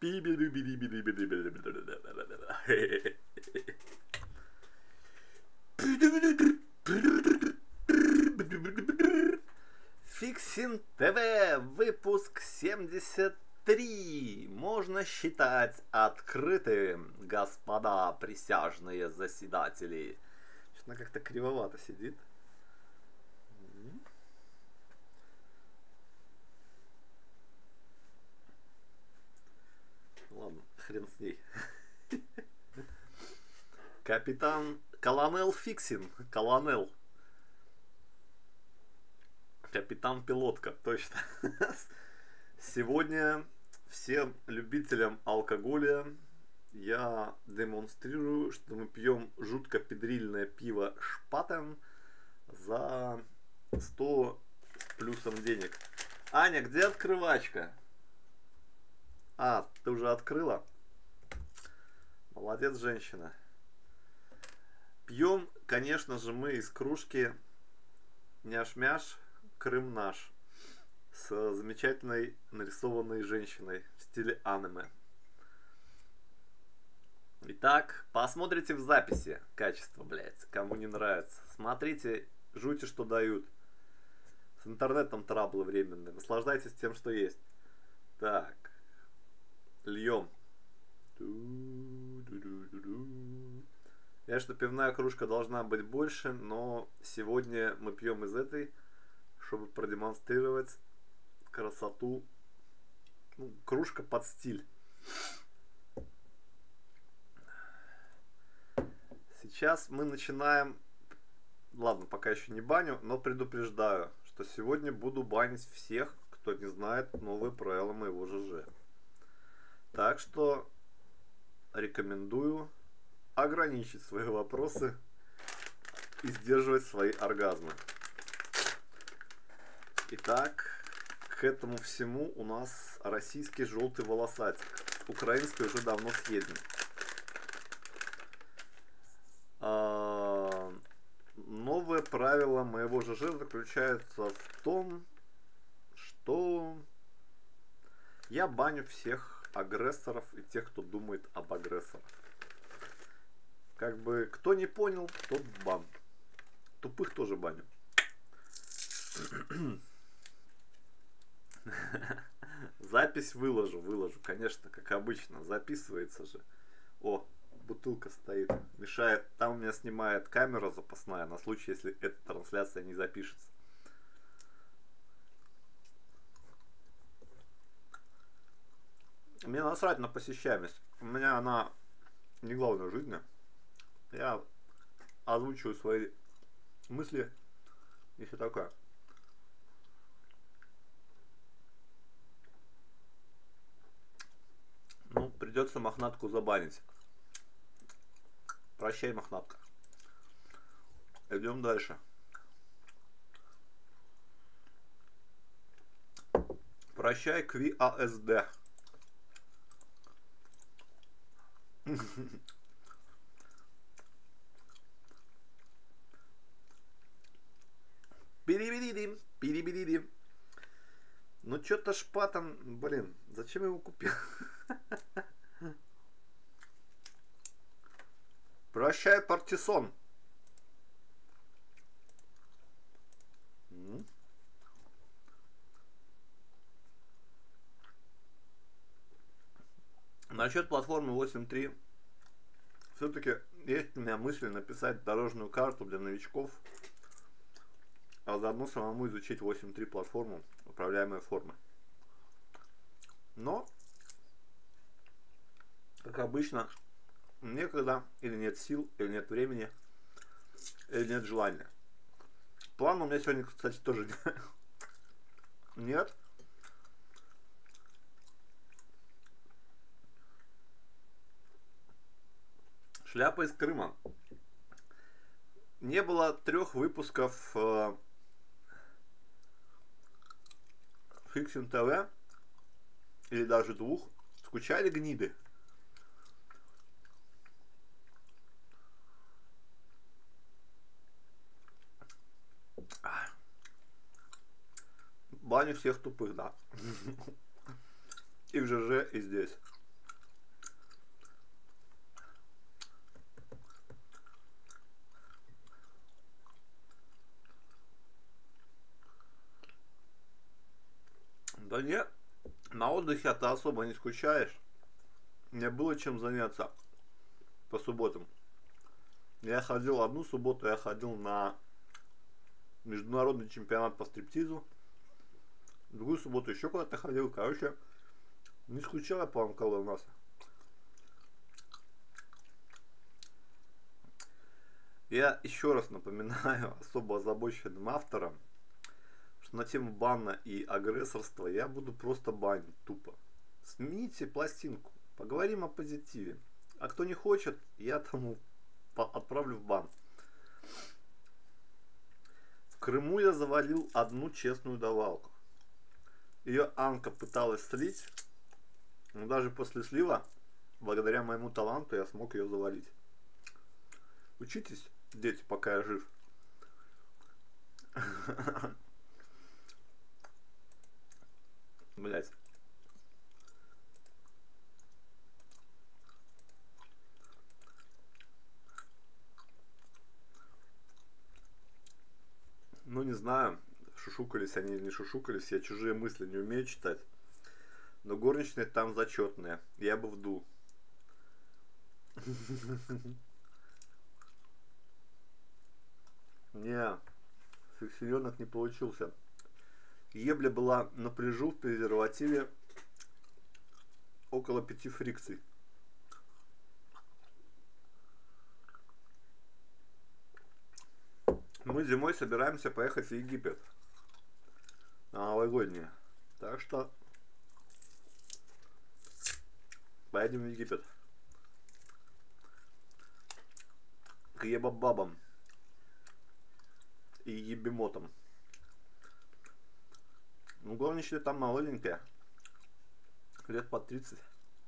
Фиксин ТВ, выпуск 73. Можно считать открытым, господа присяжные заседатели. Она как-то кривовато сидит. Ладно, хрен с ней. Капитан Колонел Фиксин. Колонел. Капитан Пилотка, точно. Сегодня всем любителям алкоголя я демонстрирую, что мы пьем жутко педрильное пиво Шпатен за 100 с плюсом денег. Аня, где открывачка? А, ты уже открыла? Молодец, женщина. Пьем, конечно же, мы из кружки няш-мяш, Крым наш, с замечательной нарисованной женщиной в стиле аниме. Итак, посмотрите в записи качество, блядь, кому не нравится. Смотрите, жути, что дают. С интернетом траблы временные. Наслаждайтесь тем, что есть. Так, льем. Конечно, пивная кружка должна быть больше, но сегодня мы пьем из этой, чтобы продемонстрировать красоту. Ну, кружка под стиль. Сейчас мы начинаем. Ладно, пока еще не баню, но предупреждаю, что сегодня буду банить всех, кто не знает новые правила моего ЖЖ. Так что рекомендую ограничить свои вопросы и сдерживать свои оргазмы. Итак, к этому всему у нас российский желтый волосатик. Украинский уже давно съеден. Новое правило моего ЖЖ заключается в том, что я баню всех агрессоров и тех, кто думает об агрессорах. Как бы, кто не понял, тот бан. Тупых тоже баню. Запись выложу, конечно, как обычно. Записывается же. О, бутылка стоит. Мешает. Там у меня снимает камера запасная, на случай, если эта трансляция не запишется. Мне насрать на посещаемость. У меня она не главная в жизни. Я озвучиваю свои мысли, если такое. Ну, придется мохнатку забанить. Прощай, мохнатка. Идем дальше. Прощай, QASD. Перебедидим, перебедидим. Ну что-то Шпатен, блин, зачем я его купил? Прощай, Партисон. Насчет платформы 8.3. Все-таки есть у меня мысль написать дорожную карту для новичков, а заодно самому изучить 8.3 платформу управляемой формы. Но, как обычно, некогда, или нет сил, или нет времени, или нет желания. Плана у меня сегодня, кстати, тоже нет. Шляпа из Крыма. Не было 3 выпусков Фиксин ТВ, или даже 2. Скучали гниды? Баню всех тупых, да. И в ЖЖ, и здесь. Да нет, на отдыхе ты особо не скучаешь. Мне было чем заняться по субботам. Я ходил одну субботу, я ходил на международный чемпионат по стриптизу. Другую субботу еще куда-то ходил. Короче, не скучал я по Амкалу у нас. Я еще раз напоминаю особо озабоченным авторам, что на тему бана и агрессорства я буду просто банить тупо. Смените пластинку, поговорим о позитиве. А кто не хочет, я тому отправлю в бан. В Крыму я завалил одну честную давалку. Ее Анка пыталась слить, но даже после слива, благодаря моему таланту, я смог ее завалить. Учитесь, дети, пока я жив. Блять. Ну не знаю, шушукались они или не шушукались, я чужие мысли не умею читать. Но горничные там зачетные, я бы вдул. Не, сексененок не получился. Ебля была напряжу в презервативе около 5 фрикций. Мы зимой собираемся поехать в Египет на новогодние. Так что поедем в Египет. К ебабабам и ебемотам. Ну, горничная там молоденькая. Лет по 30.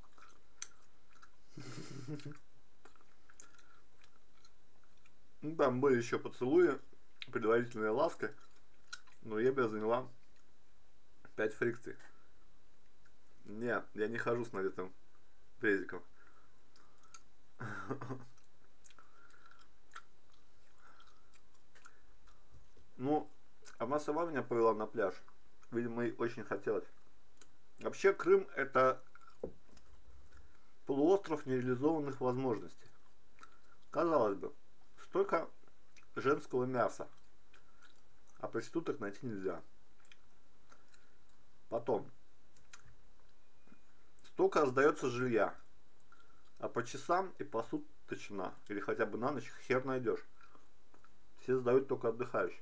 Ну, там были еще поцелуи, предварительная ласка. Но ебля заняла 5 фрикций. Не, я не хожу с надетым презиком. Ну, она сама меня повела на пляж. Видимо, ей очень хотелось. Вообще, Крым это полуостров нереализованных возможностей. Казалось бы, столько женского мяса, а проституток найти нельзя. Потом, столько раздается жилья, а по часам и посуточно, или хотя бы на ночь, хер найдешь. Все сдают только отдыхающим.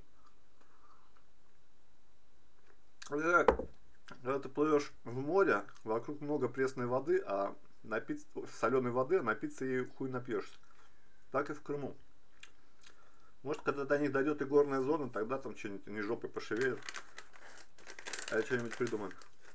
Когда ты плывешь в море, вокруг много пресной воды, а напиться, соленой воды, а напиться ей хуй напьешься. Так и в Крыму. Может, когда до них дойдет и горная зона, тогда там что-нибудь не жопой пошевелят. А я что-нибудь придумаю.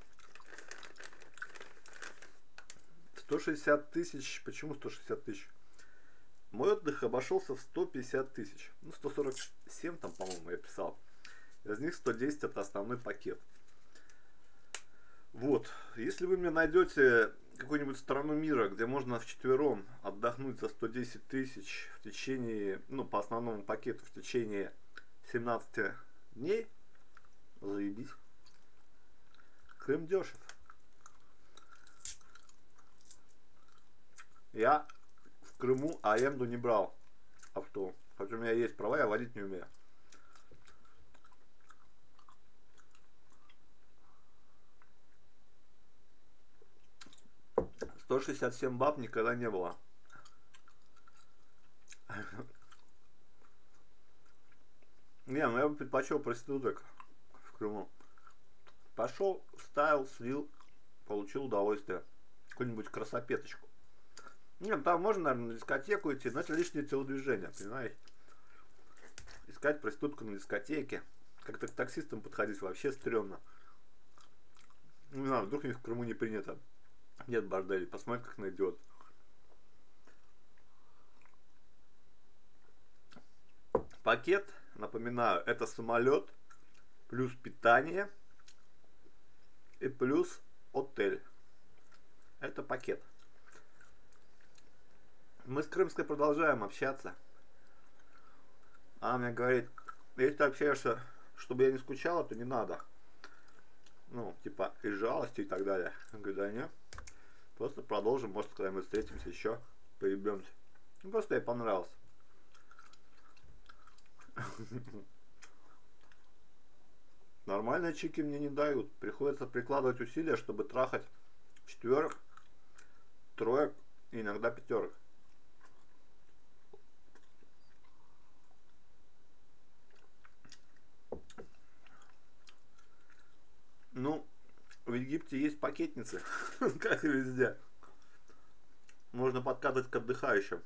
160 тысяч. Почему 160 тысяч? Мой отдых обошелся в 150 тысяч. Ну, 147 там, по-моему, я писал. Из них 110 это основной пакет. Вот. Если вы мне найдете какую-нибудь страну мира, где можно вчетвером отдохнуть за 110 тысяч в течение, ну, по основному пакету в течение 17 дней, заебись. Крым дешев. Я в Крыму аренду не брал авто. Хотя у меня есть права, я водить не умею. $167 никогда не было. Не, ну я бы предпочел проституток в Крыму. Пошел, вставил, слил, получил удовольствие. Какую-нибудь красопеточку. Нет, там можно, наверное, на дискотеку идти, но это лишнее телодвижение, понимаете? Искать проститутку на дискотеке. Как-то к таксистам подходить вообще стрёмно. Не знаю, вдруг у них в Крыму не принято. Нет борделей, посмотри, как найдет. Пакет, напоминаю, это самолет, плюс питание и плюс отель. Это пакет. Мы с Крымской продолжаем общаться. Она мне говорит, если ты общаешься, чтобы я не скучала, то не надо. Ну, типа, из жалости и так далее. Я говорю, да нет. Просто продолжим, может, когда-нибудь встретимся еще, поебемся. Ну, просто ей понравился. Нормальные чики мне не дают. Приходится прикладывать усилия, чтобы трахать четверок, троек и иногда пятерок. Ну, в Египте есть пакетницы, как и везде. Можно подкатывать к отдыхающим.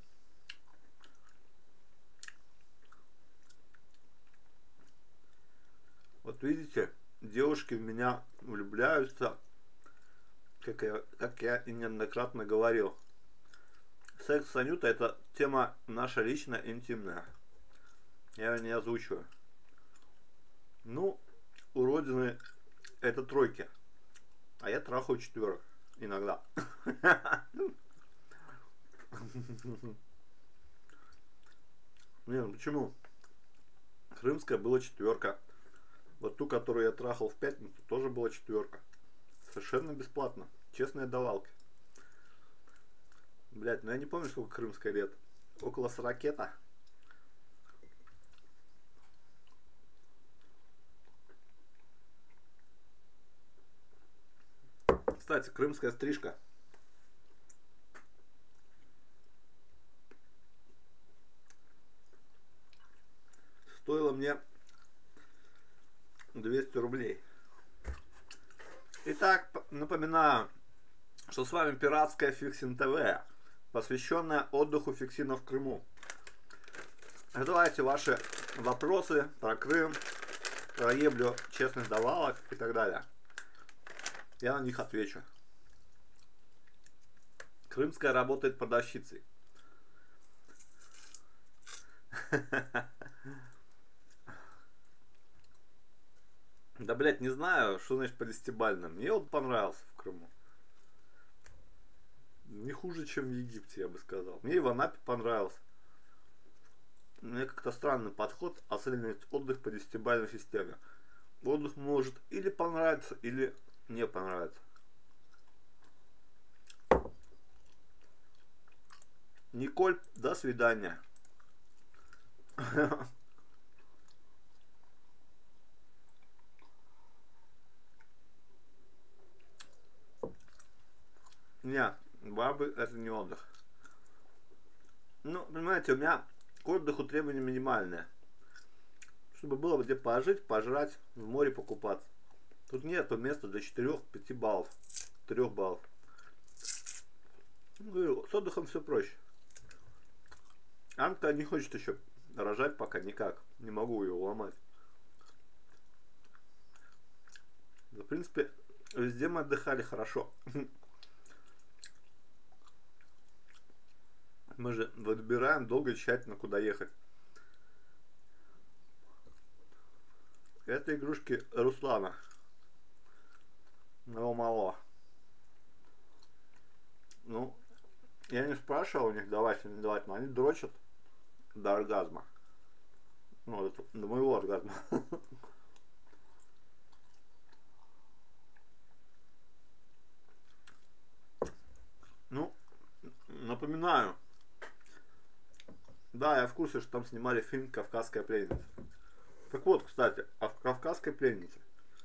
Вот видите, девушки в меня влюбляются, как я и неоднократно говорил. Секс с Анютой — это тема наша личная, интимная. Я ее не озвучиваю. Ну, у Родины это тройки. А я трахаю четверок. Иногда. Не, ну почему? Крымская была четверка. Вот ту, которую я трахал в пятницу, тоже была четверка. Совершенно бесплатно. Честные давалки. Блять, ну я не помню, сколько крымская лет. Около 40-ета. Кстати, крымская стрижка. Стоила мне 200 рублей. Итак, напоминаю, что с вами пиратская Фиксин ТВ, посвященная отдыху фиксинов в Крыму. Задавайте ваши вопросы про Крым, про еблю честных давалок и так далее. Я на них отвечу. Крымская работает продавщицей. Да, блять, не знаю, что значит по десятибалльным. Мне вот понравился в Крыму. Не хуже, чем в Египте, я бы сказал. Мне и в Анапе понравился. Мне как-то странный подход оценивать отдых по десятибалльной системе. Отдых может или понравиться, или не понравиться. Николь, до свидания. Не, бабы это не отдых. Ну, понимаете, у меня к отдыху требования минимальные. Чтобы было где пожить, пожрать, в море покупаться. Тут нету места для 4-5 баллов. 3 баллов. Говорю, с отдыхом все проще. Анка не хочет еще рожать пока никак. Не могу ее уломать. В принципе, везде мы отдыхали хорошо. Мы же выбираем долго и тщательно, куда ехать. Это игрушки Руслана. Его мало. Ну, я не спрашивал у них давать или не давать, но они дрочат до оргазма. Ну, до моего оргазма. Ну, напоминаю. Да, я в курсе, что там снимали фильм «Кавказская пленница». Так вот, кстати, о «Кавказской пленнице».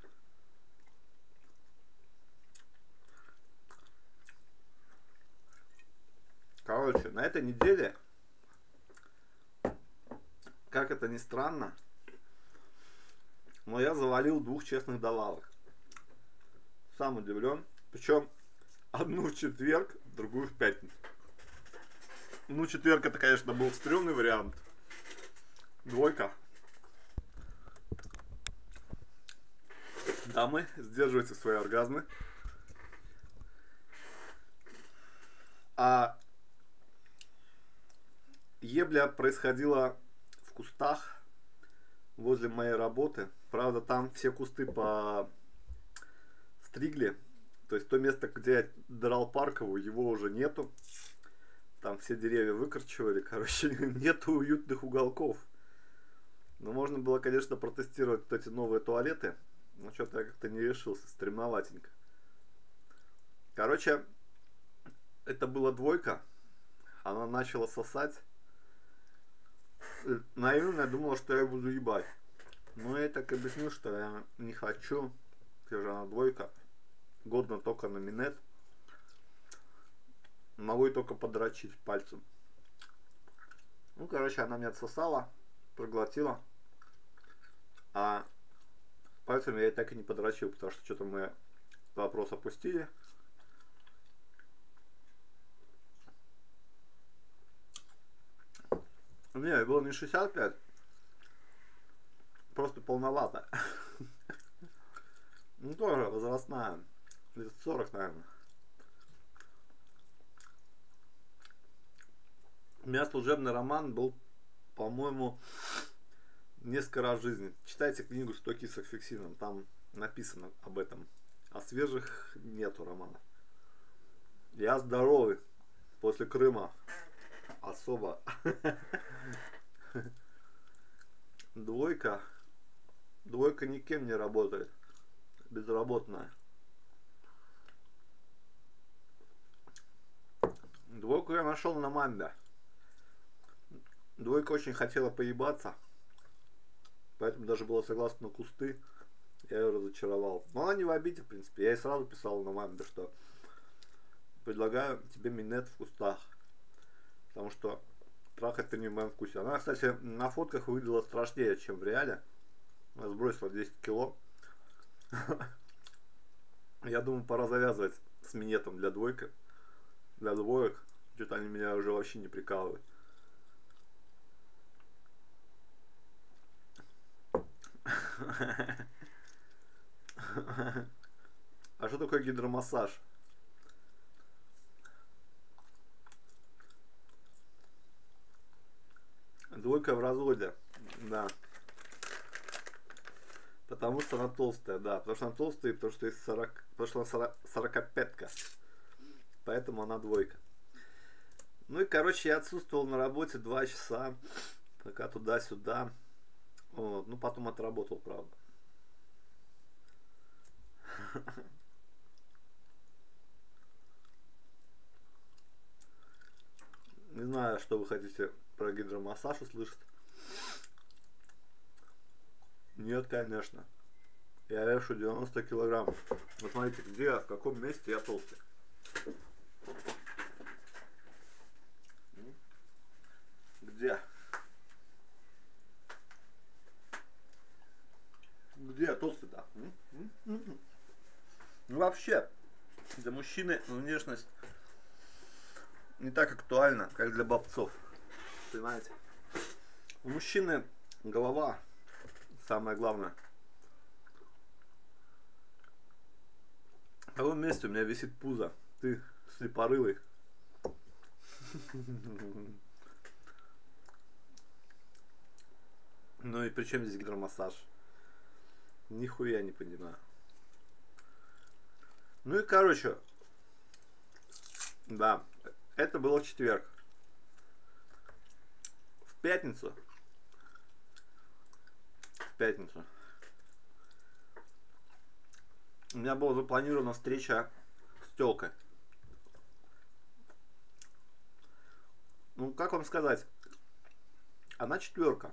Короче, на этой неделе, как это ни странно, но я завалил 2 честных давалок. Сам удивлен. Причем одну в четверг, другую в пятницу. Ну, четверг это, конечно, был стрёмный вариант. Двойка. Дамы, сдерживайте свои оргазмы. А ебля происходила в кустах возле моей работы. Правда, там все кусты постригли. То есть то место, где я драл Парковую, его уже нету. Там все деревья выкорчевали. Короче, нету уютных уголков. Но можно было, конечно, протестировать вот эти новые туалеты. Ну, что-то я как-то не решился, стремноватенько. Короче, это была двойка. Она начала сосать. Наивно я думал, что я буду ебать. Но я так объяснил, что я не хочу. Все же она двойка. Годно только на минет. Могу и только подрочить пальцем. Ну, короче, она меня отсосала, проглотила. А пальцем я и так и не подрочил, потому что что-то мы вопрос опустили. Не, было не 65. Просто полновато. Ну, тоже возрастная. Лет 40, наверное. У меня служебный роман был, по-моему, несколько раз в жизни. Читайте книгу «100 кисок фиксином», там написано об этом. А свежих нету романов. Я здоровый. После Крыма. Особо. Двойка. Двойка никем не работает. Безработная. Двойку я нашел на мамбе. Двойка очень хотела поебаться. Поэтому даже была согласна на кусты. Я ее разочаровал. Но она не в обиде, в принципе. Я ей сразу писал на мамбе, что предлагаю тебе минет в кустах. Потому что трахать-то не в моем вкусе. Она, кстати, на фотках выглядела страшнее, чем в реале. Она сбросила 10 кило. Я думаю, пора завязывать с минетом для двойки. Для двоек. Что-то они меня уже вообще не прикалывают. А что такое гидромассаж? Двойка в разводе. Да. Потому что она толстая, да. Потому что она толстая, потому что есть 40. Потому что она 45-ка. Поэтому она двойка. Ну и короче, я отсутствовал на работе 2 часа. Пока туда-сюда. Вот. Ну потом отработал, правда. Не знаю, что вы хотите про гидромассаж услышать. Нет, конечно. Я вешу 90 килограмм. Ну смотрите, где, в каком месте я толстый. Где? Где я толстый-то? Ну вообще, для мужчины внешность не так актуальна, как для бобцов. Понимаете? У мужчины голова самое главное. В каком месте у меня висит пузо? Ты слепорылый. Ну и при чем здесь гидромассаж? Нихуя не понимаю. Ну и короче, да, это было в четверг. В пятницу. У меня была запланирована встреча с тёлкой. Ну, как вам сказать? Она четверка.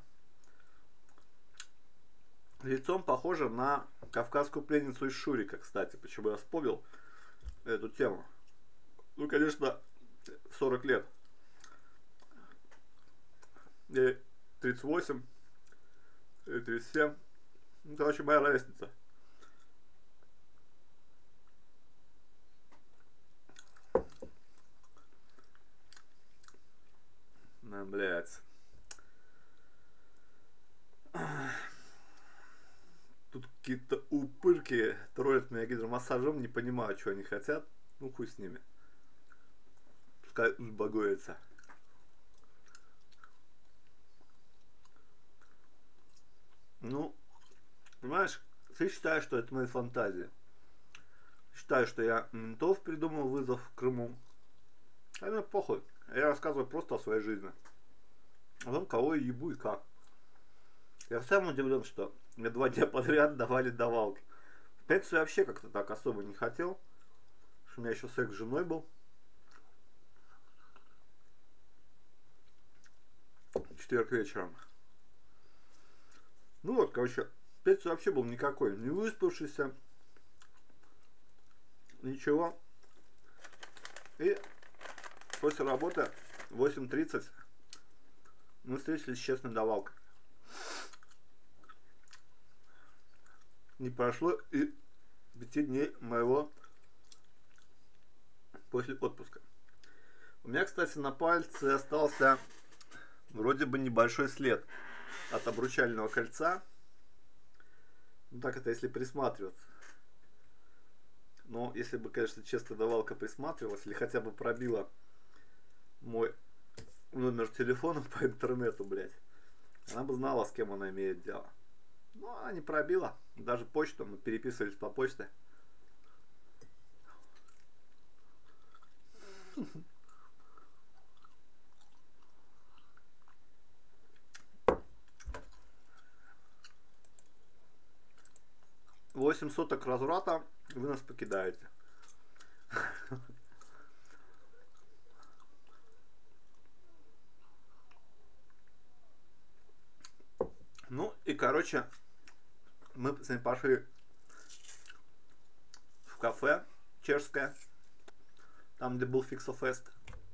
Лицом похожа на кавказскую пленницу из Шурика, кстати. Почему я вспомнил эту тему? Ну, конечно, 40 лет. Ей 38, ей 37. Ну, короче, моя ровесница. Ну, блядь. Тут какие-то упырки троллят меня гидромассажем, не понимаю, что они хотят. Ну, хуй с ними. Пускай узбагуется. Ну, понимаешь, ты считаешь, что это мои фантазии. Считаю, что я ментов придумал вызов в Крыму. А мне похуй. Я рассказываю просто о своей жизни. О том, кого я ебу и как. Я сам удивлен, что мне 2 дня подряд давали давалки. пятницу я вообще как-то так особо не хотел. Что у меня еще секс с женой был. Четверг вечером. Ну вот, короче, пятница вообще был никакой. Не выспавшийся. Ничего. И после работы в 8:30 мы встретились с честной давалкой. Не прошло и 5 дней моего после отпуска. У меня, кстати, на пальце остался вроде бы небольшой след от обручального кольца. Ну так это если присматриваться. Но если бы, конечно, честная давалка присматривалась или хотя бы пробила мой номер телефона по интернету, блядь, она бы знала, с кем она имеет дело. Но она не пробила. Даже почту, мы переписывались по почте. Восемь соток разврата, вы нас покидаете. Ну и короче, мы с ним пошли в кафе чешское, там где был Фиксофест.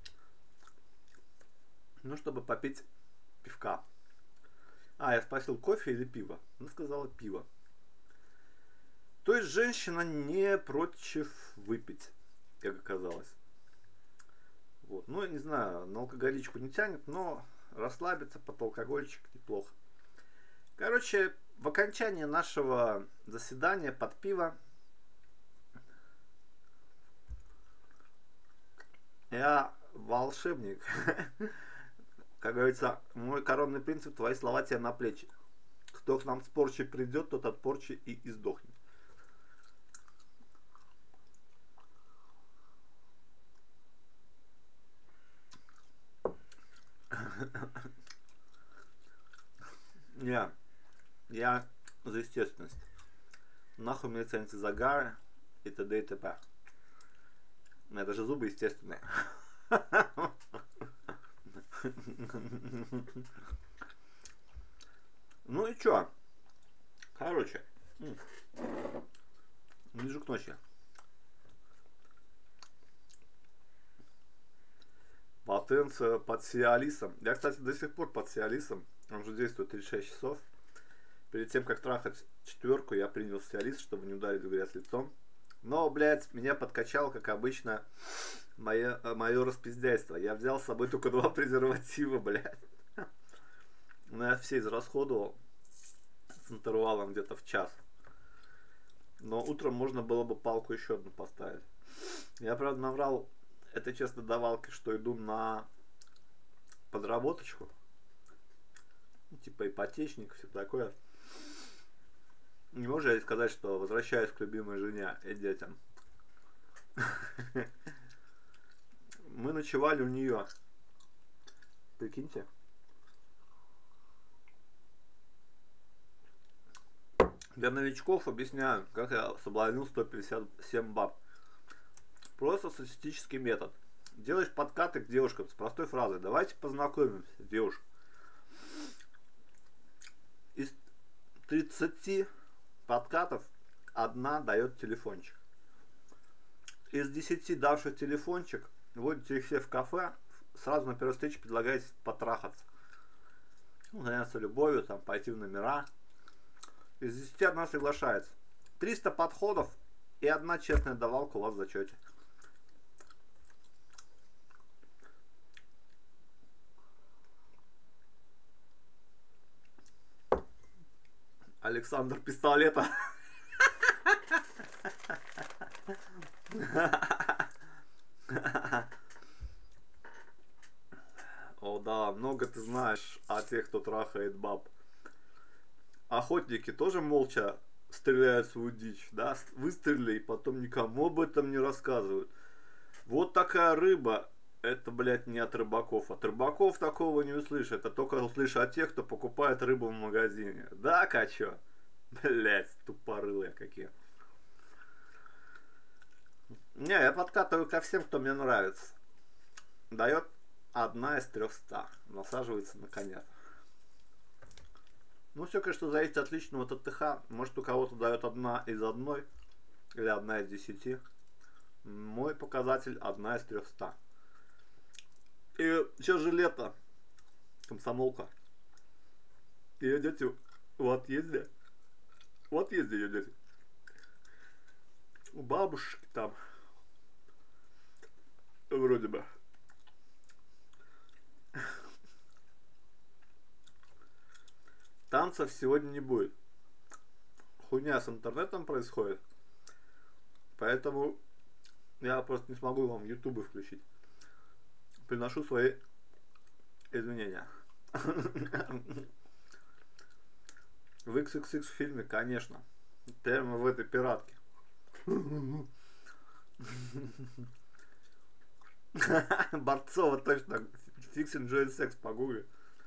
Ну, чтобы попить пивка. А, я спросил, кофе или пиво? Она сказала пиво. То есть женщина не против выпить, как оказалось. Вот. Ну, я не знаю, на алкоголичку не тянет, но расслабиться под алкогольчик неплохо. Короче, в окончании нашего заседания под пиво я волшебник. Как говорится, мой коронный принцип: твои слова тебе на плечи. Кто к нам с порчи придет, тот от порчи и издохнет. Не, я за естественность. Нахуй мне ценятся загары и т.д. и т.п. У меня даже зубы естественные. Ну и чё? Короче, ближе к ночи. Потенция под Сиалисом. Я, кстати, до сих пор под Сиалисом. Он же действует 36 часов. Перед тем, как трахать четверку, я принял Сиалис, чтобы не ударить в грязь лицом. Но, блядь, меня подкачало, как обычно, мое распиздяйство. Я взял с собой только 2 презерватива, блядь. Но я все израсходовал с интервалом где-то в час. Но утром можно было бы палку еще одну поставить. Я, правда, наврал этой честной давалке, что иду на подработочку. Типа ипотечник, все такое. Не могу я сказать, что возвращаюсь к любимой жене и детям. Мы ночевали у нее. Прикиньте. Для новичков объясняю, как я соблазнил 157 баб. Просто статистический метод. Делаешь подкаты к девушкам с простой фразой: давайте познакомимся, девушка. Из 30 подкатов одна дает телефончик. Из 10 давших телефончик, вводите их все в кафе, сразу на первой встрече предлагаете потрахаться. Ну, заняться любовью, там, пойти в номера. Из 10 одна соглашается. 300 подходов и одна честная давалка у вас в зачете. Александр Пистолета. О да, много ты знаешь о тех, кто трахает баб. Охотники тоже молча стреляют свою дичь, да? Выстрелили и потом никому об этом не рассказывают. Вот такая рыба. Это, блядь, не от рыбаков. От рыбаков такого не услышишь. Это только услышишь от тех, кто покупает рыбу в магазине. Да, качо? Блядь, тупорылые какие. Не, я подкатываю ко всем, кто мне нравится. Дает 1 из 300. Насаживается на коня. Ну, все, конечно, зависит от личного ТТХ. Может, у кого-то дает 1 из 1 или 1 из 10. Мой показатель 1 из 300. И сейчас же лето. Комсомолка. И идете в отъезде. В отъезде идете. У бабушки там. Вроде бы. Танцев сегодня не будет. Хуйня с интернетом происходит. Поэтому я просто не смогу вам ютубы включить. Приношу свои извинения. В XXX фильме, конечно. Прямо в этой пиратке. Борцова точно. Fix Enjoy Sex погугли.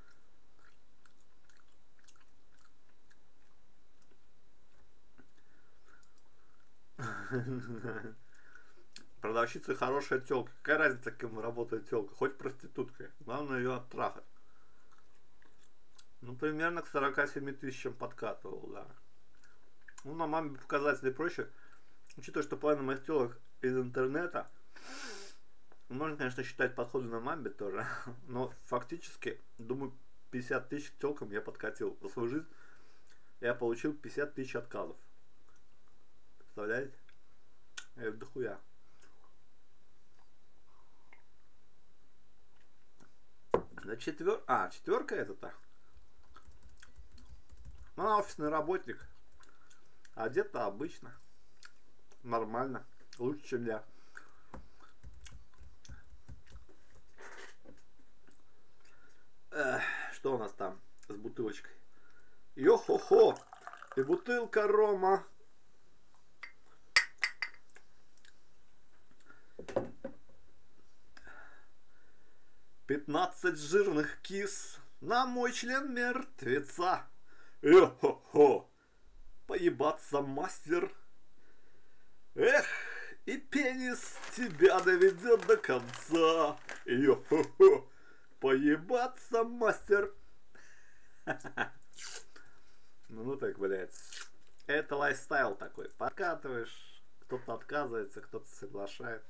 Продавщица хорошая телка. Какая разница, кем работает телка? Хоть проституткой. Главное ее оттрахать. Ну, примерно к 47 тысячам подкатывал, да. Ну, на маме показатели проще. Учитывая, что половина моих телок из интернета. Можно, конечно, считать подходы на мамбе тоже. Но фактически, думаю, 50 тысяч телкам я подкатил. За свою жизнь я получил 50 тысяч отказов. Представляете? Это дохуя. Да четверка это-то. Ну, она офисный работник. Одета обычно. Нормально. Лучше, чем я. Что у нас там с бутылочкой? Йо-хо-хо! И бутылка рома. «15 жирных кис на мой член мертвеца. Йо-хо-хо! Поебаться, мастер. Эх, и пенис тебя доведет до конца. Йо-хо-хо! Поебаться, мастер». Ну так, блядь. Это лайфстайл такой. Подкатываешь, кто-то отказывается, кто-то соглашается.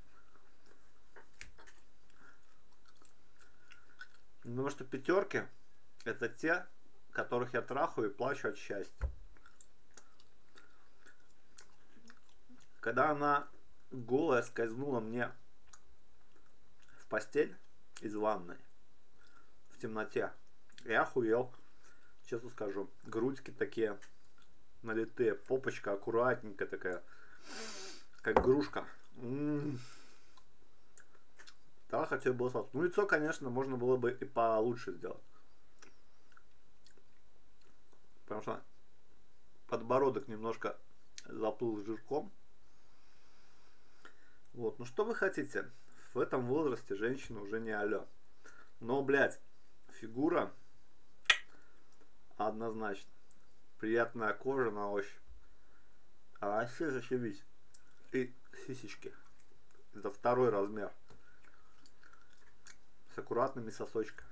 Потому что пятерки это те, которых я трахаю и плачу от счастья. Когда она голая скользнула мне в постель из ванной в темноте, я охуел. Честно скажу. Грудьки такие налитые, попочка аккуратненькая такая, как игрушка. Да, хотел бы сладкое. Ну, лицо, конечно, можно было бы и получше сделать. Потому что подбородок немножко заплыл жирком. Вот, ну что вы хотите? В этом возрасте женщина уже не алё. Но, блядь, фигура однозначно. Приятная кожа на ощупь. А вообще зашибись. И сисечки. Это 2 размер. С аккуратными сосочками.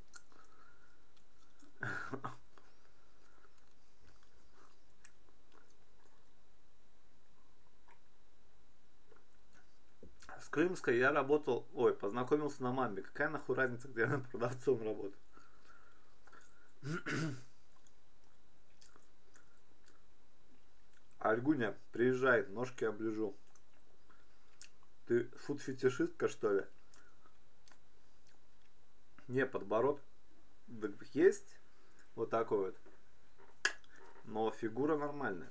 С Крымской я работал, познакомился на мамбе. Какая нахуй разница, где я продавцом работаю? Альгуня, приезжай, ножки оближу. Ты фуд-фетишистка, что ли? Не, подбородок есть. Вот такой вот. Но фигура нормальная.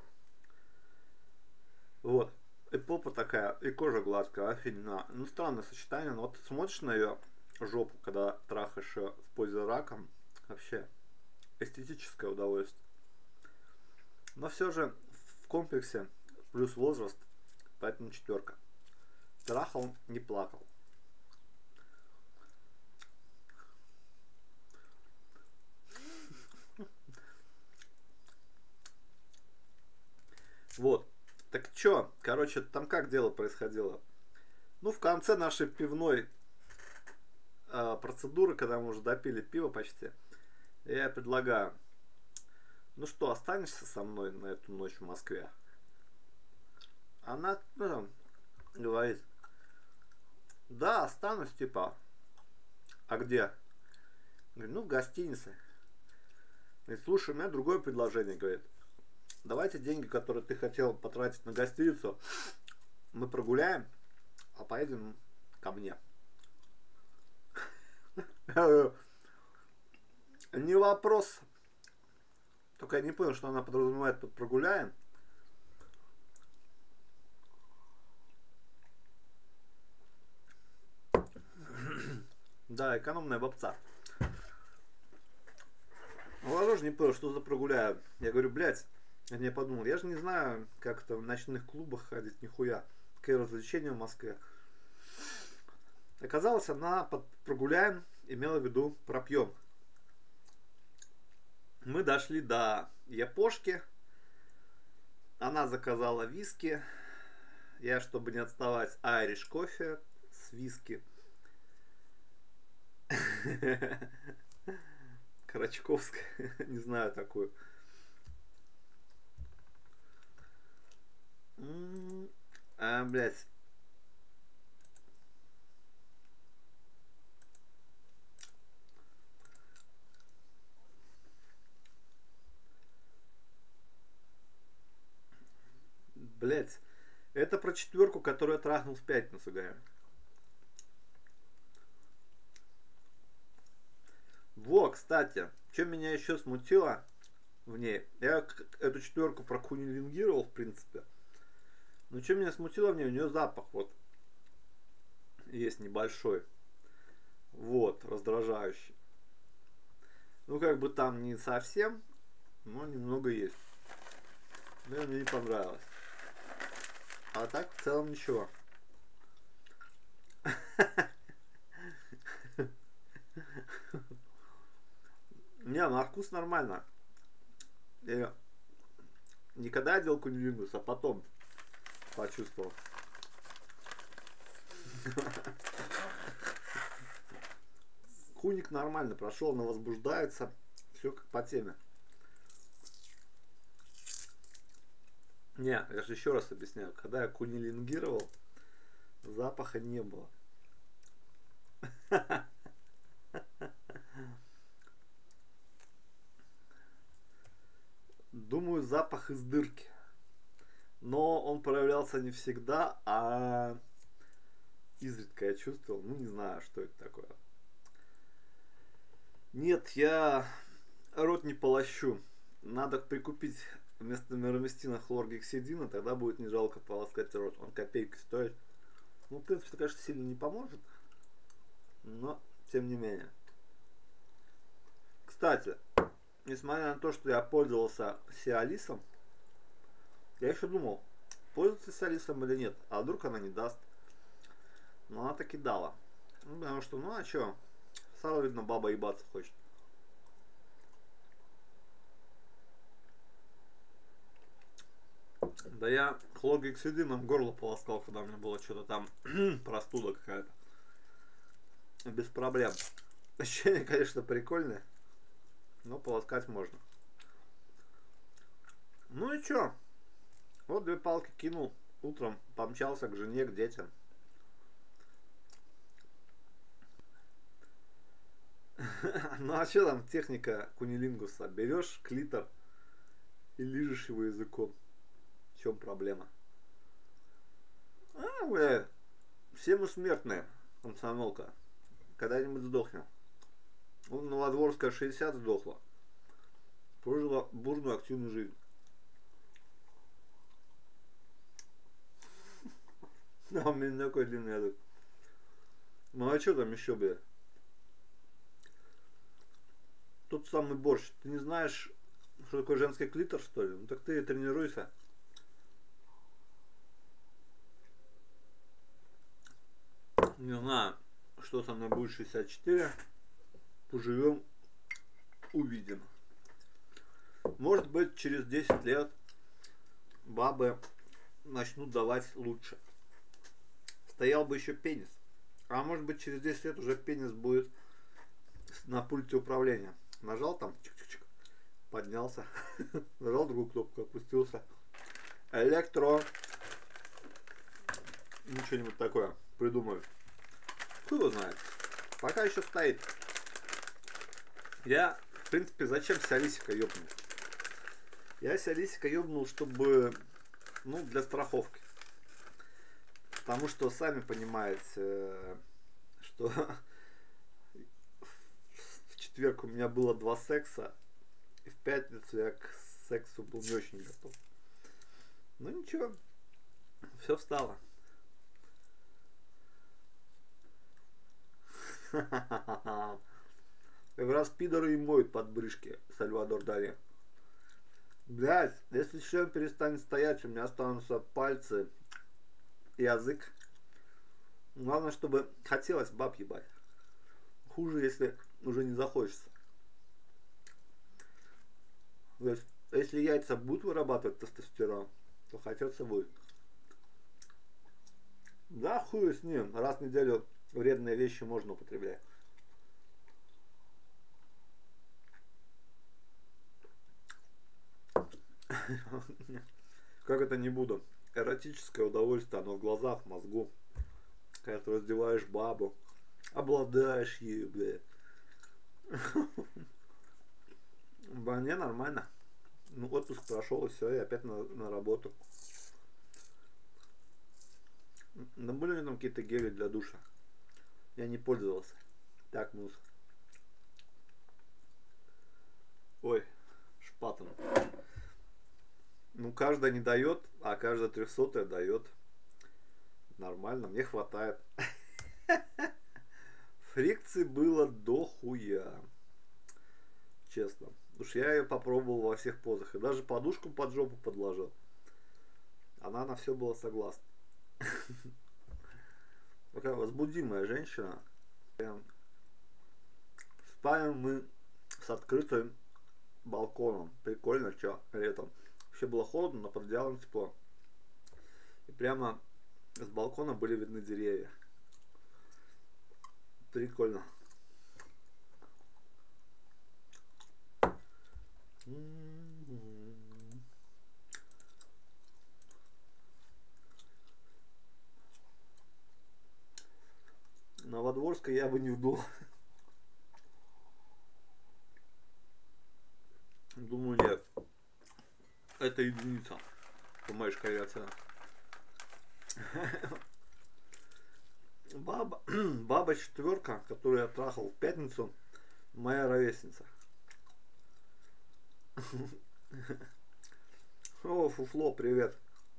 Вот. И попа такая, и кожа гладкая, офигенно. Ну, странное сочетание, но вот ты смотришь на ее жопу, когда трахаешь ее в позе раком. Вообще, эстетическое удовольствие. Но все же в комплексе плюс возраст, поэтому 4. Трахал, не плакал. Вот. Так чё, короче, там как дело происходило? Ну, в конце нашей пивной процедуры, когда мы уже допили пиво почти, я предлагаю, ну что, останешься со мной на эту ночь в Москве? Она, ну, там, говорит, да, останусь, типа, а где? Говорю, ну, в гостинице. Говорит, слушай, у меня другое предложение, говорит. Давайте деньги, которые ты хотел потратить на гостиницу, мы прогуляем, а поедем ко мне. Не вопрос. Только я не понял, что она подразумевает под прогуляем. Да, экономная бабца. Ну, я тоже не понял, что за прогуляю. Я говорю, блядь, я подумал, я же не знаю, как это в ночных клубах ходить, нихуя. Какие развлечения в Москве. Оказалось, она под прогуляем имела в виду пропьем. Мы дошли до Япошки. Она заказала виски. Я, чтобы не отставать, айриш кофе с виски. Карачковская. Не знаю такую. Блять. Блять. Это про четверку, которую я трахнул в пятницу, говорю. Во, кстати, что меня еще смутило в ней. Я эту четверку прокунилингировал, в принципе. Но что меня смутило в ней, у нее запах вот есть небольшой. Вот, раздражающий. Ну, как бы там не совсем, но немного есть. Да, мне не понравилось. А так, в целом, ничего. Не, на вкус нормально. Я никогда делал кунилингус, а потом почувствовал. Куник нормально прошел, но возбуждается. Все как по теме. Не, я же еще раз объясняю. Когда я кунилингировал, запаха не было. Думаю, запах из дырки. Но он проявлялся не всегда, а изредка я чувствовал. Ну, не знаю, что это такое. Нет, я рот не полощу. Надо прикупить вместо мироместина хлоргексидина, тогда будет не жалко полоскать рот. Он копейки стоит. Ну, в принципе, это, конечно, сильно не поможет. Но, тем не менее. Кстати, несмотря на то, что я пользовался Сиалисом, я еще думал, пользоваться Сиалисом или нет. А вдруг она не даст. Но она таки дала. Ну, потому что, ну а че? Сразу видно, баба ебаться хочет. Да я хлоргексидином горло полоскал, когда у меня было что-то там простуда какая-то. Без проблем. Ощущение, конечно, прикольное, но полоскать можно. Ну и чё? Вот 2 палки кинул. Утром помчался к жене, к детям. Ну а что там техника кунилингуса? Берешь клитор и лижешь его языком. В чем проблема? Бля, все мы смертные, комсомолка. Когда-нибудь сдохнем. Новодворская 60 сдохла. Прожила бурную активную жизнь. А у меня такой длинный язык. Ну а что там еще, бля? Тот самый борщ. Ты не знаешь, что такое женский клитор, что ли? Ну так ты тренируйся. Не знаю, что со мной будет 64. Поживем, увидим. Может быть, через 10 лет бабы начнут давать лучше. Стоял бы еще пенис. А может быть через 10 лет уже пенис будет на пульте управления. Нажал там, чик-чик-чик, поднялся. Нажал другую кнопку, опустился. Электро. Ну, что-нибудь такое придумаю. Кто его знает. Пока еще стоит. Я, в принципе, зачем себя лисика ёбнул? Я себя лисика ёбнул, чтобы, ну, для страховки. Потому что, сами понимаете, что в четверг у меня было 2 секса, и в пятницу я к сексу был не очень готов. Ну ничего, все встало. Как раз пидоры и моют подбрышки, Сальвадор Дали. Блять, если член перестанет стоять, у меня останутся пальцы, язык. Главное, чтобы хотелось баб ебать. Хуже, если уже не захочется. То есть, если яйца будут вырабатывать тестостерон, то хотеться будет. Да, хуй с ним. Раз в неделю вредные вещи можно употреблять. Как это не буду? Эротическое удовольствие, оно в глазах, в мозгу. Когда ты раздеваешь бабу, обладаешь ею, блядь. Мне нормально. Ну, отпуск прошел, и все, и опять на работу. Но были ли там какие-то гели для душа? Я не пользовался. Так, мус. Ой, шпатом. Ну, каждая не дает, а каждая 300-я дает. Нормально, мне хватает. Фрикции было дохуя. Честно. Уж я ее попробовал во всех позах. И даже подушку под жопу подложил. Она на все была согласна. Такая возбудимая женщина. Спаем мы с открытым балконом. Прикольно, что летом. Вообще было холодно, но под одеялом тепло. И прямо с балкона были видны деревья. Прикольно. Новодворска я бы не вдул. Думаю, нет. Это единица. Понимаешь, какая цена. Баба четверка, которую я трахал в пятницу, моя ровесница. О, фуфло, привет.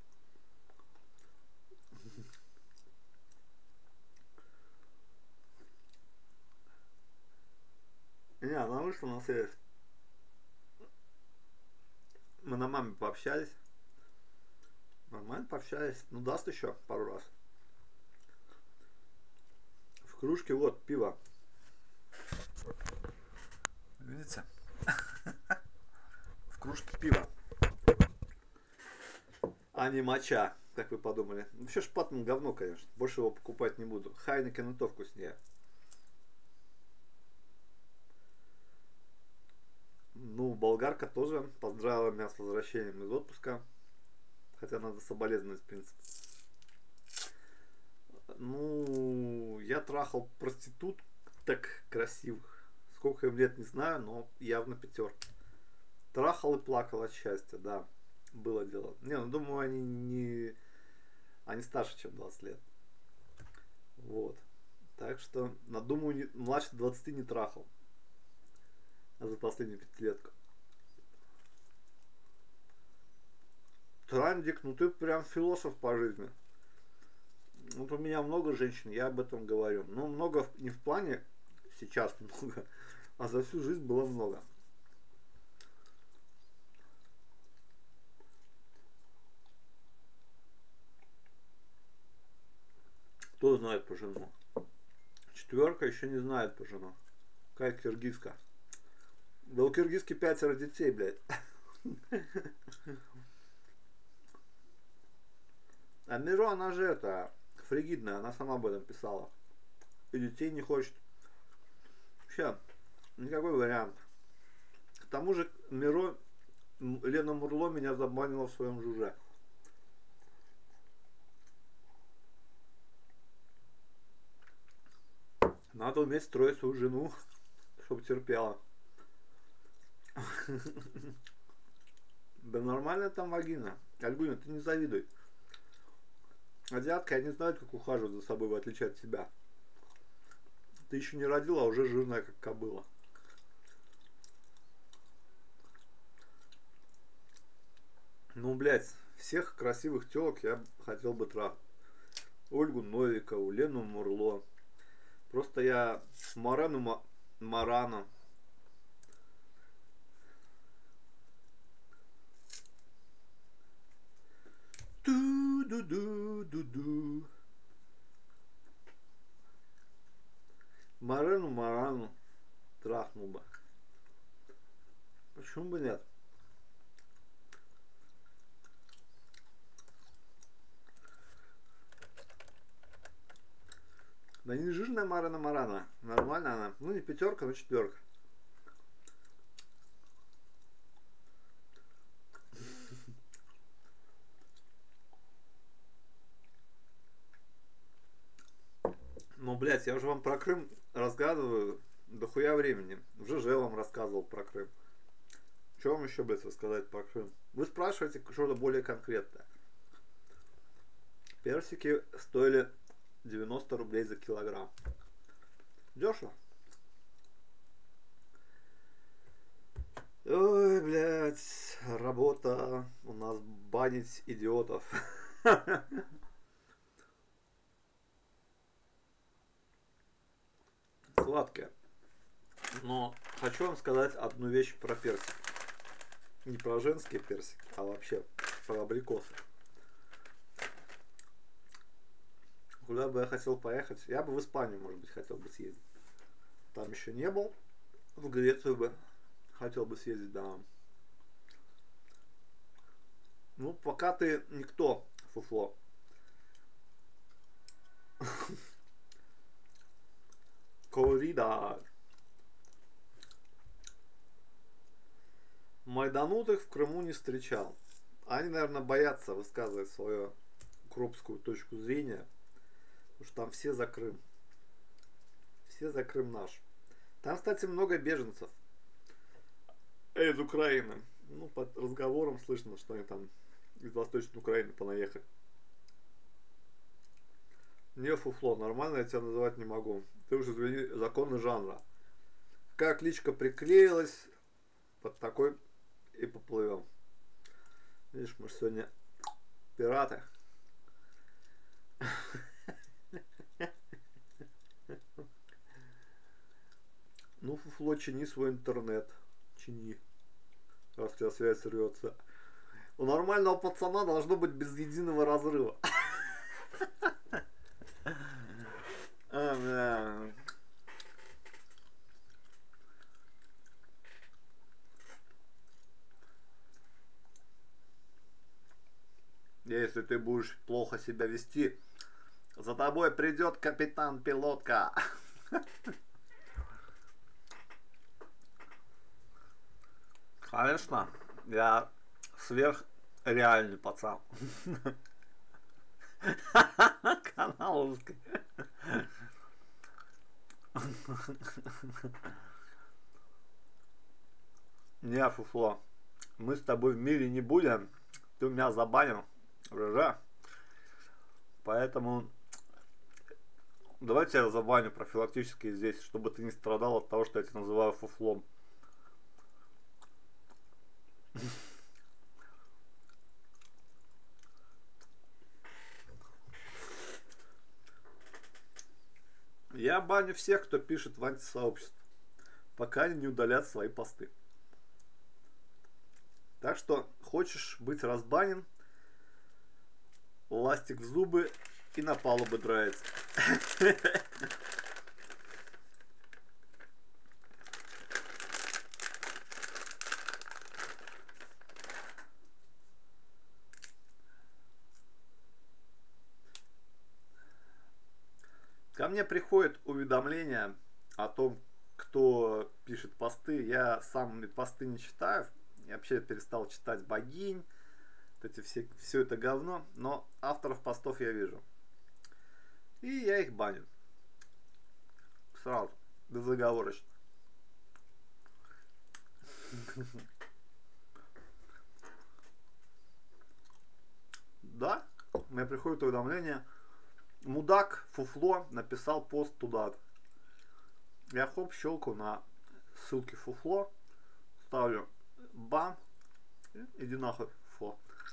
Не, она вышла на связь. Мы на маме пообщались. Нормально пообщались. Ну, даст еще пару раз. В кружке вот пиво. Видите? В кружке пиво. А не моча, как вы подумали. Вообще шпатный говно, конечно. Больше его покупать не буду. Хайнекен и то вкуснее. Ну, болгарка тоже поздравила меня с возвращением из отпуска. Хотя надо соболезновать, в принципе. Ну, я трахал проституток красивых. Сколько им лет, не знаю, но явно пятерки. Трахал и плакал от счастья, да. Было дело. Не, ну думаю, они не... Они старше, чем 20 лет. Вот. Так что, думаю, младше 20 не трахал. А за последнюю пятилетку. Трандик, ну ты прям философ по жизни. Вот у меня много женщин, я об этом говорю. Но много не в плане сейчас много, а за всю жизнь было много. Кто знает по жену? Четверка еще не знает по жену. Какая киргизка? Да у киргизки 5 детей, блядь. А Миро, она же это, фригидная, она сама об этом писала. И детей не хочет. Вообще, никакой вариант. К тому же Миро, Лена Мурло меня забанила в своем жуже. Надо уметь строить свою жену, чтобы терпела. Да нормально там вагина. Альгуня, ты не завидуй. Азиатка, они знают, как ухаживать за собой, в отличие от тебя. Ты еще не родила, а уже жирная, как кобыла. Ну, блядь, всех красивых телок я хотел бы трахать. Ольгу Новикову, Лену Мурло. Просто я Марану Марану. Ту-ду-ду-ду-ду. Марану трахнул бы. Почему бы нет? Да не жирная Марана. Нормально она. Ну не пятерка, но четверка. Ну, блядь, я уже вам про Крым рассказываю дохуя времени. В ЖЖ вам рассказывал про Крым. Что вам еще, блядь, рассказать про Крым? Вы спрашиваете что-то более конкретное. Персики стоили 90 рублей за килограмм. Дешево? Ой, блядь, работа у нас банить идиотов. Сладкое. Но хочу вам сказать одну вещь про персик. Не про женские персики, а вообще про абрикосы. Куда бы я хотел поехать? Я бы в Испанию, может быть, хотел бы съездить. Там еще не был. В Грецию бы хотел бы съездить, да. Ну, пока ты никто, фуфло. Коррида. Майданутых в Крыму не встречал. Они, наверное, боятся высказывать свою крупскую точку зрения. Потому что там все за Крым. Все за Крым наш. Там, кстати, много беженцев. Из Украины. Ну, под разговором слышно, что они там из Восточной Украины понаехали. Не, фуфло, нормально я тебя называть не могу. Ты уже, извини, законы жанра. Как кличка приклеилась, под такой и поплывем. Видишь, мы же сегодня пираты. Ну, фуфло, чини свой интернет. Чини. Раз у тебя связь рвется. У нормального пацана должно быть без единого разрыва. А, бля. Если ты будешь плохо себя вести, за тобой придет капитан-пилотка. Конечно, я сверхреальный пацан. Канал узкий. Не, фуфло. Мы с тобой в мире не будем. Ты меня забанил. ЖЖ. Поэтому давайте я забаню профилактически здесь, чтобы ты не страдал от того, что я тебя называю фуфлом. Я баню всех, кто пишет в антисообществе, пока они не удалят свои посты. Так что, хочешь быть разбанен, ластик в зубы и на палубы драется. Ко мне приходят уведомления о том, кто пишет посты. Я сам посты не читаю. Я вообще перестал читать богинь. Вот эти все это говно. Но авторов постов я вижу. И я их баню. Сразу. Безоговорочно. Да, мне приходит уведомление. Мудак, фуфло, написал пост туда. Я хоп, щелкаю на ссылки фуфло, ставлю бан, иди нахуй, фуфло.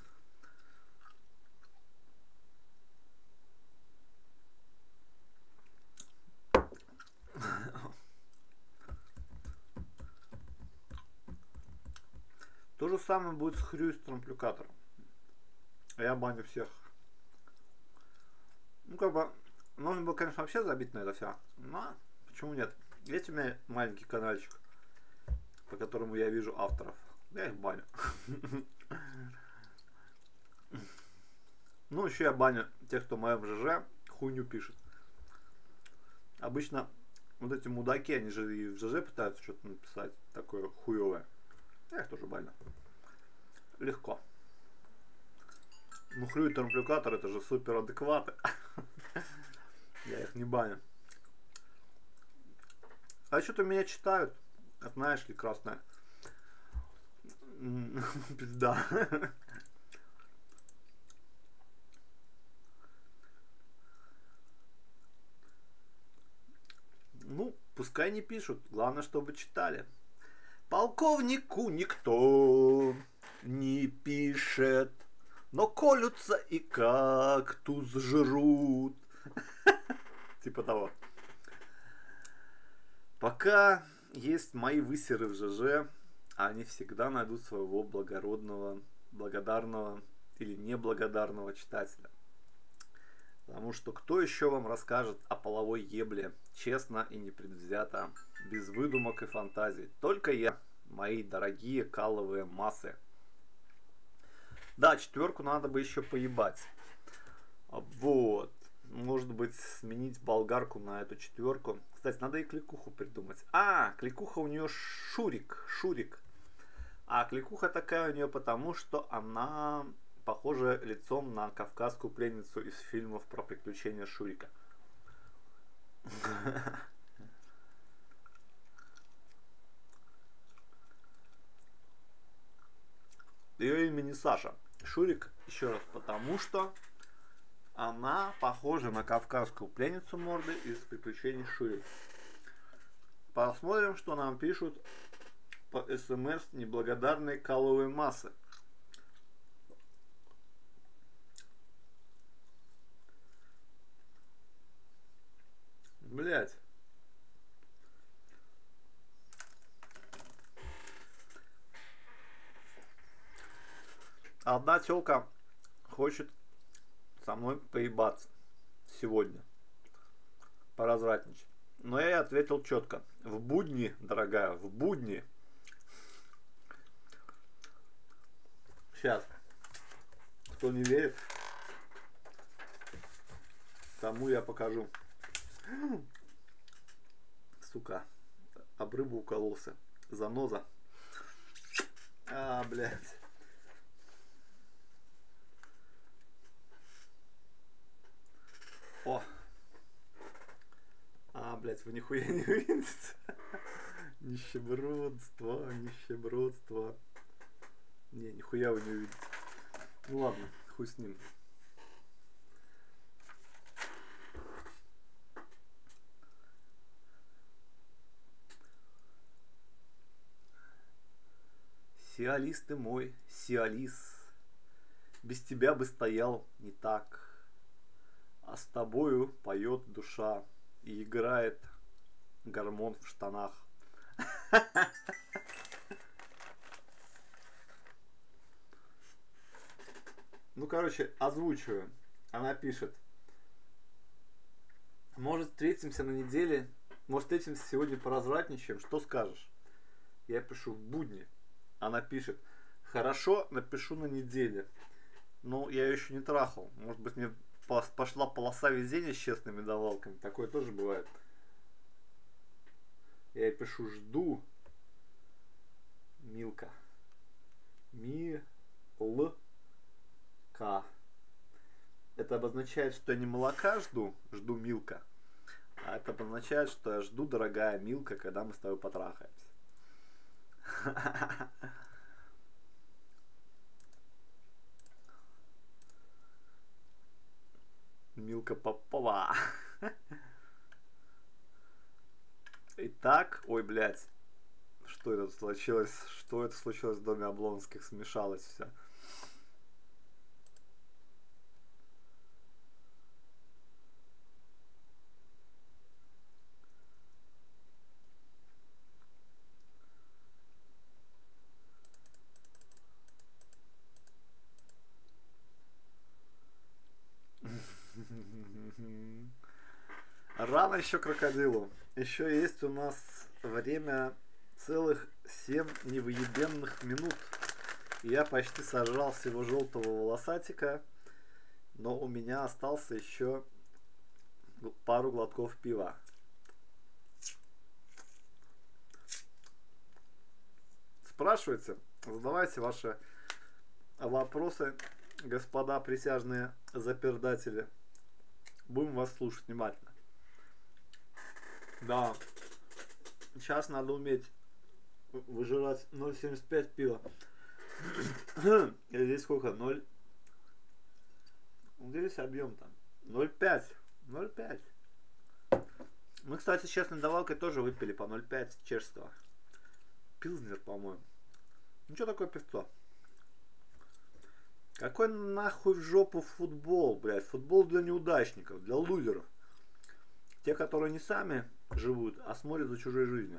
То же самое будет с Хрюстером Плюкатором. Я баню всех. Ну, как бы, нужно было, конечно, вообще забить на это все. Но почему нет? Есть у меня маленький каналчик, по которому я вижу авторов. Я их баню. Ну, еще я баню тех, кто в моем ЖЖ хуйню пишет. Обычно вот эти мудаки, они же и в ЖЖ пытаются что-то написать такое хуевое. Я их тоже баню. Легко. Ну, Хрю и Термплюкатор, это же супер адекваты. Я их не баню. А что-то меня читают. Знаешь ли, красная. Пизда. Ну, пускай не пишут. Главное, чтобы читали. Полковнику никто не пишет, но колются и кактус жрут. Типа того. Пока есть мои высеры в ЖЖ, они всегда найдут своего благородного, благодарного или неблагодарного читателя. Потому что кто еще вам расскажет о половой ебле честно и непредвзято, без выдумок и фантазий? Только я, мои дорогие каловые массы. Да, 4 надо бы еще поебать. Вот. Может быть, сменить болгарку на эту 4. Кстати, надо и кликуху придумать. А, кликуха у нее Шурик. А кликуха такая у нее потому, что она похожа лицом на кавказскую пленницу из фильмов про приключения Шурика. Ее имя не Саша. Шурик, еще раз, потому что она похожа на кавказскую пленницу морды из приключений Шурика. Посмотрим, что нам пишут по СМС неблагодарные каловые массы. Блять. Одна тёлка хочет со мной поебаться сегодня. Поразвратничать. Но я ей ответил четко. В будни, дорогая, в будни. Сейчас. Кто не верит, тому я покажу. Сука. Об рыбу укололся. Заноза. А, блядь. О. А, блядь, вы нихуя не увидите. Нищебродство. Не, нихуя вы не увидите. Ну ладно, хуй с ним. Сиалис ты мой, Сиалис. Без тебя бы стоял не так. А с тобою поет душа и играет гормон в штанах. Ну, короче, озвучиваю. Она пишет. Может, встретимся на неделе? Может, встретимся сегодня поразвратничаем? Что скажешь? Я пишу в будни. Она пишет. Хорошо, напишу на неделе. Ну, я ее еще не трахал. Может быть, мне пошла полоса везения с честными давалками. Такое тоже бывает. Я пишу жду. Милка. Милка. Это обозначает, что я не молока жду, жду Милка. А это обозначает, что я жду, дорогая Милка, когда мы с тобой потрахаемся. Милка Попова. Итак, ой, блядь. Что это случилось? Что это случилось в доме Облонских? Смешалось все. Рано еще крокодилу. Еще есть у нас время целых 7 невыебенных минут. Я почти сожрал всего желтого волосатика, но у меня остался еще пару глотков пива. Спрашивайте, задавайте ваши вопросы, господа присяжные запердатели. Будем вас слушать внимательно. Да. Сейчас надо уметь выжирать 0,75 пива. Здесь сколько? 0. Здесь объем там. 0,5. 0,5. Мы, кстати, с честной давалкой тоже выпили по 0,5 чешского. Пилзнер, по-моему. Ну что такое пивцо? Какой нахуй в жопу футбол, блядь? Футбол для неудачников, для лузеров. Те, которые не сами живут, а смотрят за чужой жизнью.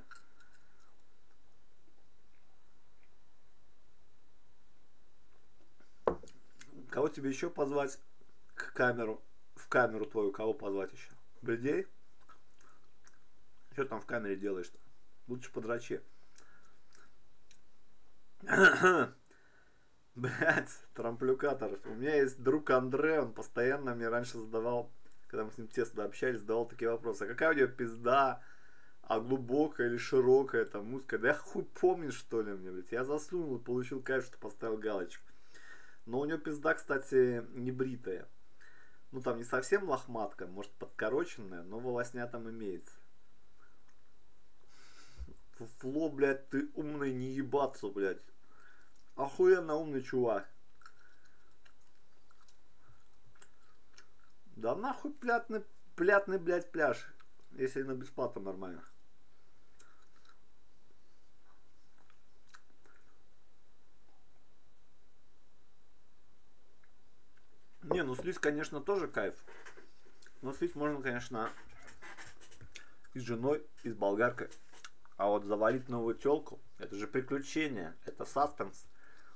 Кого тебе еще позвать к камеру? В камеру твою кого позвать еще? Людей? Что там в камере делаешь-то? Лучше подрачи. Блять, трамплюкатор. У меня есть друг Андре, он постоянно мне раньше задавал, когда мы с ним тесно общались, задавал такие вопросы. А какая у него пизда? А глубокая или широкая там узкая? Да я хуй помню, что ли, мне, блядь. Я засунул и получил кайф, что поставил галочку. Но у него пизда, кстати, не бритая. Ну там не совсем лохматка, может подкороченная, но волосня там имеется. Фло, блядь, ты умный, не ебаться, блядь. Охуенно умный чувак. Да нахуй плятный, блядь, пляж. Если на бесплатно нормально. Не, ну слизь, конечно, тоже кайф. Но слизь можно, конечно, и с женой, и с болгаркой. А вот завалить новую телку, это же приключение, это саспенс.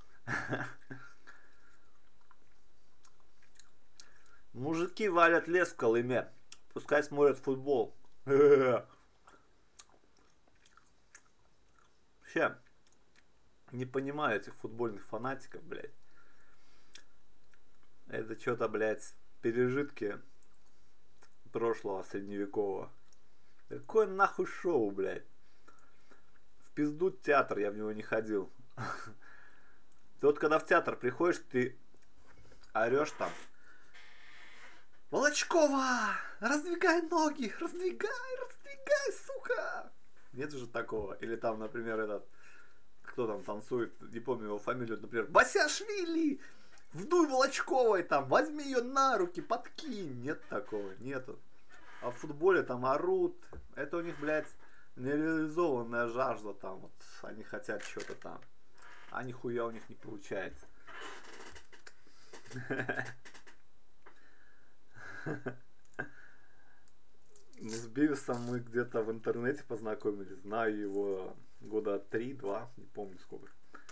Мужики валят лес в Колыме. Пускай смотрят футбол. Вообще, не понимаю этих футбольных фанатиков, блядь. Это что-то, блядь, пережитки прошлого средневекового. Какое нахуй шоу, блядь. В пизду театр, я в него не ходил. Ты вот когда в театр приходишь, ты орешь там. Волочкова! Раздвигай ноги! Раздвигай, сука! Нет же такого. Или там, например, этот... Кто там танцует, не помню его фамилию, например, Басяшвили! Вдуй Волочковой там, возьми ее на руки, подкинь. Нет такого, нету. А в футболе там орут. Это у них, блядь, нереализованная жажда там. Вот, они хотят что-то там. А нихуя у них не получается. С Бивисом мы где-то в интернете познакомились. Знаю его года 3-2, не помню сколько.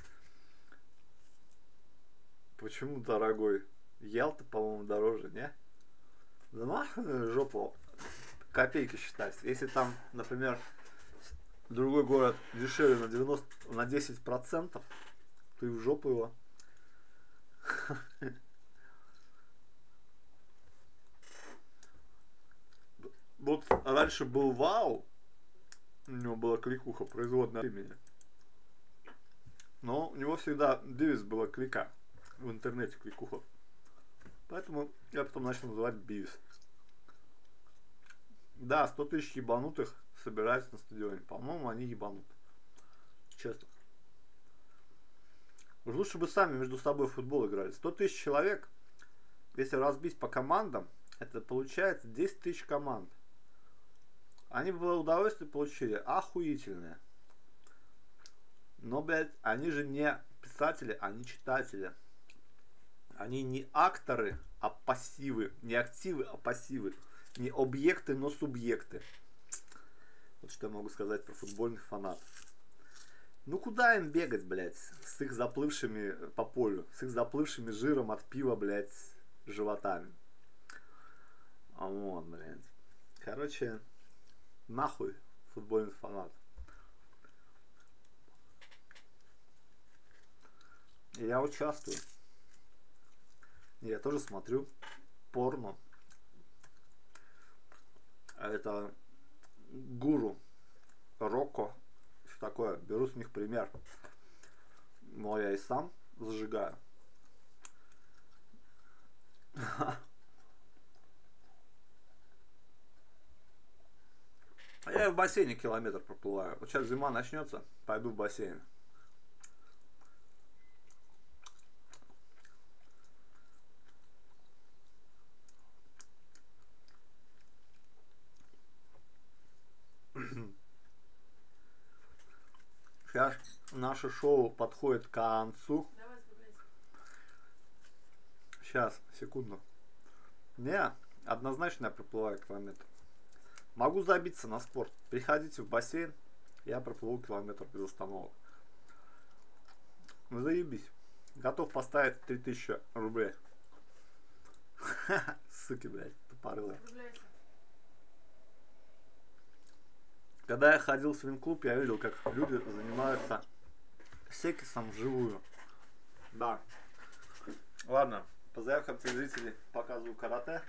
Почему дорогой? Ялта, по-моему, дороже, не? Да нахуй жопу. Копейки считать. Если там, например, другой город дешевле на 90, на 10%, то и в жопу его. Вот раньше был Вау, у него была кликуха, производная от имени. Но у него всегда девиз была клика. В интернете кликуха. Поэтому я потом начал называть Бивис. Да, 100 тысяч ебанутых собираются на стадионе. По-моему, они ебануты. Честно. Уж лучше бы сами между собой в футбол играли. 100 тысяч человек, если разбить по командам, это получается 10 тысяч команд. Они бы удовольствие получили охуительное. Но, блядь, они же не писатели, они читатели. Они не акторы, а пассивы. Не активы, а пассивы. Не объекты, но субъекты. Вот что я могу сказать про футбольных фанатов. Ну куда им бегать, блядь, с их заплывшими по полю, с их заплывшими жиром от пива, блядь, животами. Вот, блядь. Короче, нахуй футбольный фанат. И я участвую. Я тоже смотрю порно. Это гуру, Рокко, что такое, беру с них пример. Но я и сам зажигаю. Я в бассейне километр проплываю. Вот сейчас зима начнется, пойду в бассейн. Сейчас наше шоу подходит к концу. Сейчас, секунду. Не, однозначно я проплываю километр. Могу забиться на спорт. Приходите в бассейн, я проплыву километр без остановок. Ну заебись. Готов поставить 3000 рублей. Суки, блядь, тупорылые. Когда я ходил в свин-клуб, я видел, как люди занимаются сексом вживую. Да. Ладно, по заявкам телезрителей показываю карате.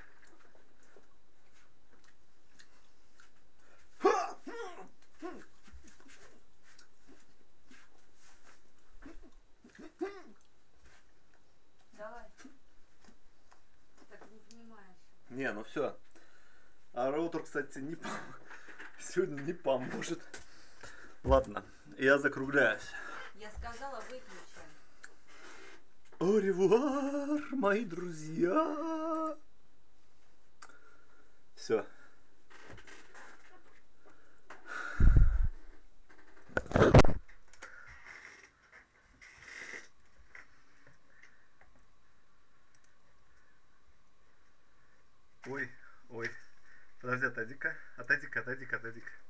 Давай. Так не понимаешь. Не, ну все. А роутер, кстати, сегодня не поможет. Ладно, я закругляюсь. Я сказала, выключи. Оревуар, мои друзья. Все. Ой, ой. Подожди, отойди-ка. Отойди-ка.